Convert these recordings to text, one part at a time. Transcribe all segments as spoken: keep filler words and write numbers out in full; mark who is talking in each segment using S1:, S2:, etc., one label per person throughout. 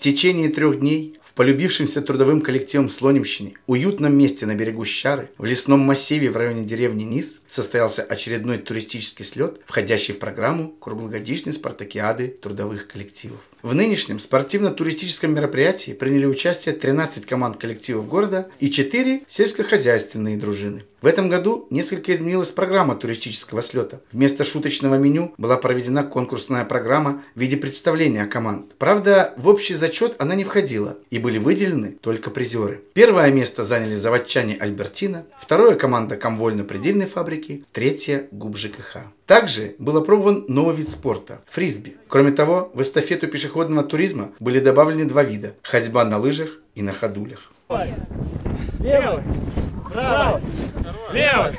S1: течение трех дней в полюбившемся трудовым коллективом Слонимщине, уютном месте на берегу Щары, в лесном массиве в районе деревни Низ, состоялся очередной туристический слет, входящий в программу круглогодичной спартакиады трудовых коллективов. В нынешнем спортивно-туристическом мероприятии приняли участие тринадцать команд коллективов города и четыре сельскохозяйственные дружины. В этом году несколько изменилась программа туристического слета. Вместо шуточного меню была проведена конкурсная программа в виде представления команд. Правда, в общий зачет она не входила, и были выделены только призеры. Первое место заняли заводчане Альбертина, второе команда комвольно-предельной фабрики, третье ГУП ЖКХ. Также был опробован новый вид спорта – фрисби. Кроме того, в эстафету пешеходного туризма были добавлены два вида – ходьба на лыжах и на ходулях.
S2: Левый! Правый! Левый!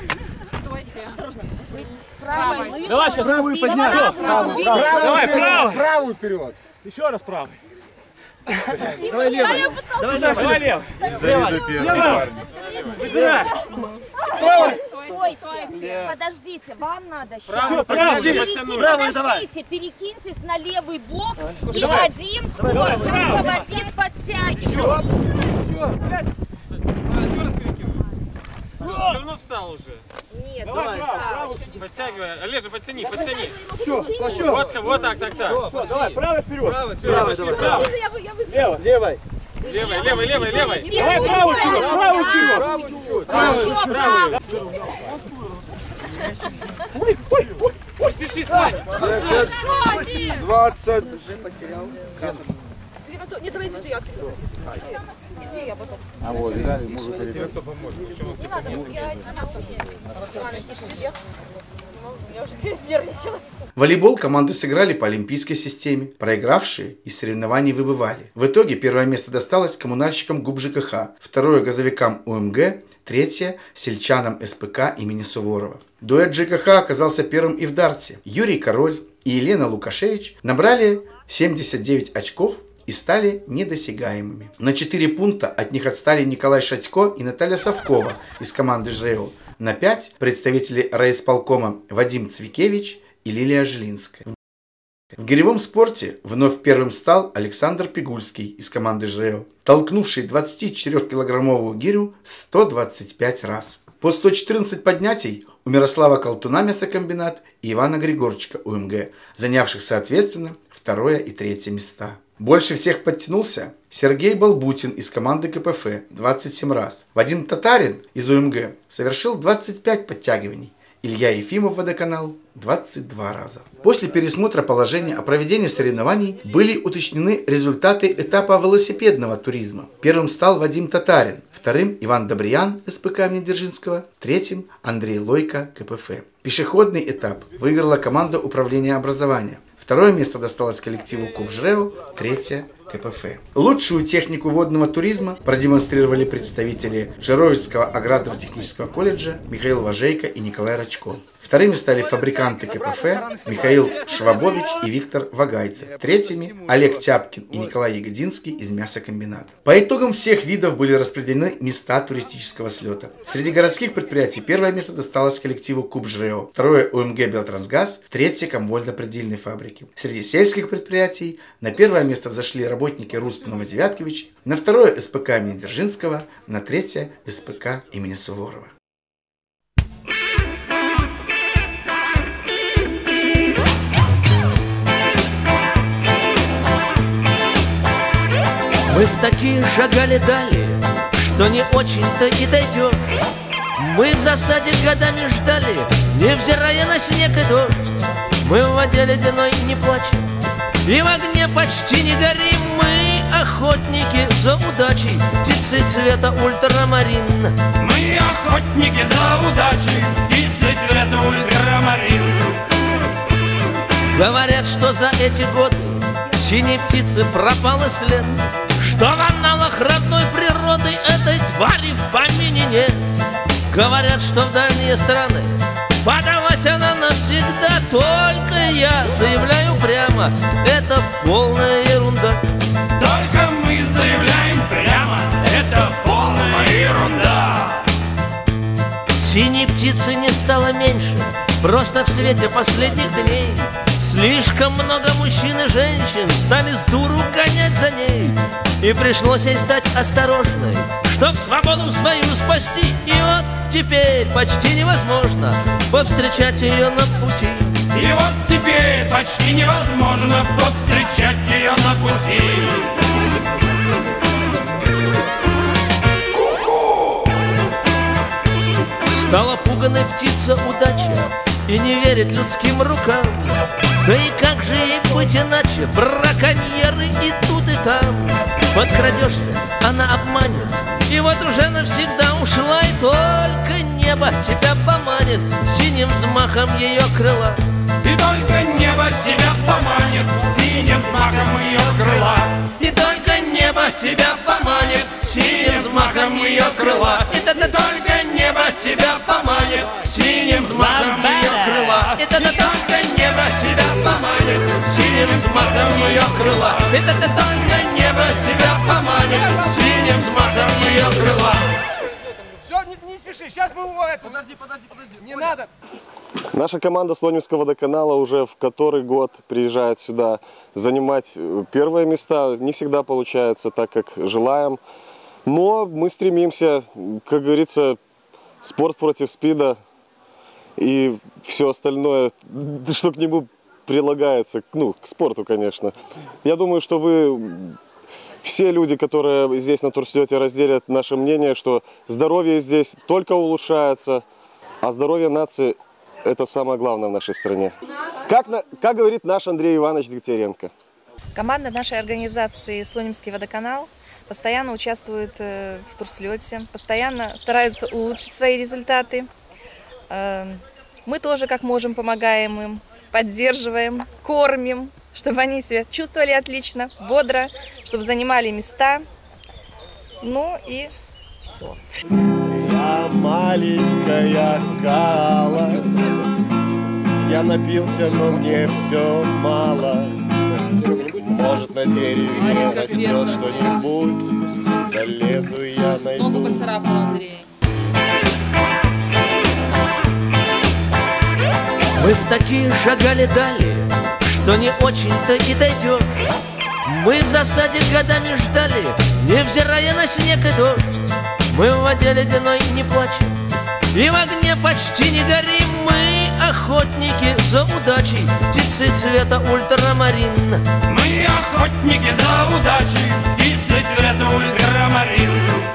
S3: Правый лыжа.
S2: Давай сейчас правую поднять.
S3: Правую.
S2: Давай, правый.
S4: Правую вперед.
S2: Еще раз правый.
S4: Давай левый.
S2: Давай, давай левый.
S4: Не завидуй первый, парни.
S2: Вызывай.
S3: Стойте, подождите, вам надо сейчас.
S2: Правый, подожди.
S3: Подождите, перекиньтесь на левый бок и один руководит подтягивает.
S2: Еще раз перекинул. Все равно встал уже.
S3: Нет,
S2: давай,
S3: не
S2: правый. Подтягивай. Олежа, подтяни, подтяни.
S4: Плащу.
S2: Вот, вот так, так, так. Давай, правый вперед. Правый, все,
S4: правый,
S2: пошли,
S4: давай.
S2: правый.
S4: Левый. Левый.
S2: Левый, левый, левый, левый.
S3: Давай правый вперед,
S2: правый вперед.
S4: Правый,
S2: правый. Ой, ой, ой, ой, спеши с нами.
S4: двадцать.
S5: Уже потерял.
S3: Не, давай иди, я отписываюсь. Иди, я потом.
S4: А вот, да, может перейти.
S3: Не надо, я я уже здесь нервничалась.
S1: Волейбол команды сыграли по олимпийской системе. Проигравшие из соревнований выбывали. В итоге первое место досталось коммунальщикам ГУП ЖКХ, второе газовикам УМГ, третье сельчанам СПК имени Суворова. Дуэт ЖКХ оказался первым и в дартсе. Юрий Король и Елена Лукашевич набрали семьдесят девять очков и стали недосягаемыми. На четыре пункта от них отстали Николай Шатько и Наталья Совкова из команды ЖРЭО. На пять представители райисполкома Вадим Цвикевич и Лилия Жилинская. В гиревом спорте вновь первым стал Александр Пигульский из команды ЖРЭО, толкнувший двадцатичетырёхкилограммовую гирю сто двадцать пять раз. По сто четырнадцать поднятий у Мирослава Колтуна мясокомбинат и Ивана Григорчика УМГ, занявших соответственно второе и третье места. Больше всех подтянулся Сергей Балбутин из команды КПФ двадцать семь раз. Вадим Татарин из УМГ совершил двадцать пять подтягиваний. Илья Ефимов водоканал двадцать два раза. После пересмотра положения о проведении соревнований были уточнены результаты этапа велосипедного туризма. Первым стал Вадим Татарин, вторым Иван Добриян СПК имени Дзержинского, третьим Андрей Лойко КПФ. Пешеходный этап выиграла команда управления образования. Второе место досталось коллективу КУП ЖРЭО, третье КПФ. Лучшую технику водного туризма продемонстрировали представители Жировицкого аграрно-технического колледжа Михаил Важейко и Николай Рачко. Вторыми стали фабриканты КПФ Михаил Швабович и Виктор Вагайцев. Третьими Олег Тяпкин и Николай Ягодинский из мясокомбината. По итогам всех видов были распределены места туристического слета. Среди городских предприятий первое место досталось коллективу КУП ЖРЭО, второе УМГ Белтрансгаз, третье комвольно-предельной фабрики. Среди сельских предприятий на первое место взошли работники Руспинова Девяткевича, на второе СПК имени Дзержинского, на третье СПК имени Суворова.
S6: Мы в такие шагали дали, что не очень-то и дойдешь. Мы в засаде годами ждали, невзирая на снег и дождь. Мы в воде ледяной не плачем, и в огне почти не горим. Мы охотники за удачей, птицы цвета ультрамарин.
S7: Мы охотники за удачей, птицы цвета ультрамарин.
S6: Говорят, что за эти годы синей птицы пропал и след, что в аналах родной природы этой твари в помине нет. Говорят, что в дальние страны подалась она навсегда. Только я заявляю прямо, это полная ерунда.
S7: Только мы заявляем прямо, это полная ерунда.
S6: Синей птицы не стало меньше, Просто в свете последних дней слишком много мужчин и женщин стали с дуру гонять за ней. И пришлось ей стать осторожной, чтоб свободу свою спасти. И вот теперь почти невозможно повстречать ее на пути.
S7: И вот теперь почти невозможно повстречать ее на пути.
S6: Стала пуганой птица удача и не верит людским рукам. Да и как же ей быть иначе? Браконьеры и тут, и там. Подкрадешься, она обманет, и вот уже навсегда ушла. И только небо тебя поманит синим взмахом ее крыла.
S7: И только небо тебя поманит синим взмахом ее крыла.
S6: И только небо тебя поманит синим взмахом ее крыла. И только небо тебя поманит синим взмахом ее крыла. И только небо тебя поманит синим взмахом ее крыла. И только небо тебя поманит синим взмахом ее крыла.
S5: Все, не, не спеши, сейчас мы его это. Подожди, подожди, подожди. Не надо.
S4: Наша команда Слонимского водоканала уже в который год приезжает сюда занимать первые места. Не всегда получается так, как желаем. Но мы стремимся, как говорится, спорт против СПИДа и все остальное, что к нему прилагается, ну, к спорту, конечно. Я думаю, что вы, все люди, которые здесь на турслете, разделят наше мнение, что здоровье здесь только улучшается, а здоровье нации – это самое главное в нашей стране. Как, на, как говорит наш Андрей Иванович Дегтяренко.
S8: Команда нашей организации «Слонимский водоканал» постоянно участвует в турслете, постоянно стараются улучшить свои результаты. Мы тоже, как можем, помогаем им, поддерживаем, кормим, чтобы они себя чувствовали отлично, бодро, чтобы занимали места. Ну и все.
S9: Я маленькая кала, я напился, но мне все мало. Может, на дереве растет что-нибудь, залезу и я найду.
S3: Ногу поцарапал Андрей.
S6: Мы в такие шагали дали, что не очень-то и дойдешь. Мы в засаде годами ждали, невзирая на снег и дождь. Мы в воде ледяной не плачем, и в огне почти не горим. Мы охотники за удачей, птицы цвета ультрамарин.
S7: Мы охотники за удачей, птицы цвета ультрамарин.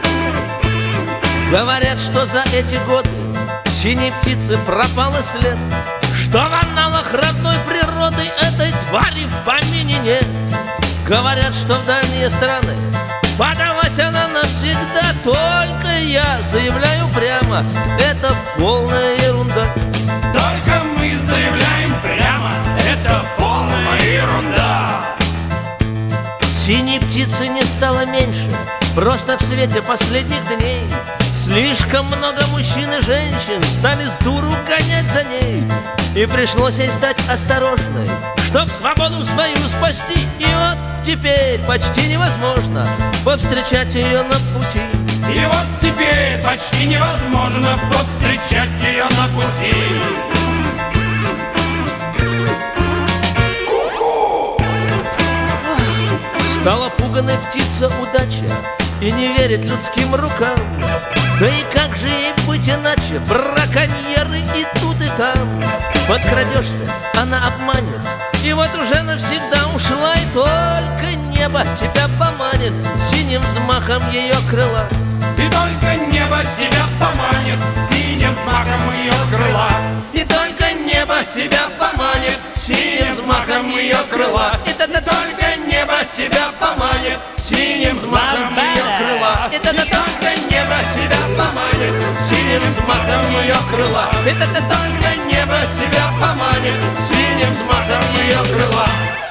S6: Говорят, что за эти годы синей птицы пропал и след, что в аналах родной природы этой твари в помине нет. Говорят, что в дальние страны подалась она навсегда. Только я заявляю прямо, это полная ерунда.
S7: Только мы заявляем прямо, это полная ерунда.
S6: Синей птицы не стало меньше, просто в свете последних дней слишком много мужчин и женщин стали с дуру гонять за ней. И пришлось ей стать осторожной, чтоб свободу свою спасти. И вот теперь почти невозможно повстречать ее на пути.
S7: И вот теперь почти невозможно повстречать ее на пути.
S6: Стала пуганой птица удача и не верит людским рукам. Да и как же ей быть иначе? Браконьеры и тут, и там. Подкрадешься, она обманет, и вот уже навсегда ушла. И только небо тебя поманит синим взмахом ее крыла.
S7: И только небо тебя поманит синим взмахом ее крыла.
S6: И только небо тебя поманит синим взмахом ее крыла. И только небо тебя поманит синим взмахом ее крыла. И только небо тебя поманит синим взмахом ее крыла. И только небо тебя поманит синим взмахом ее крыла.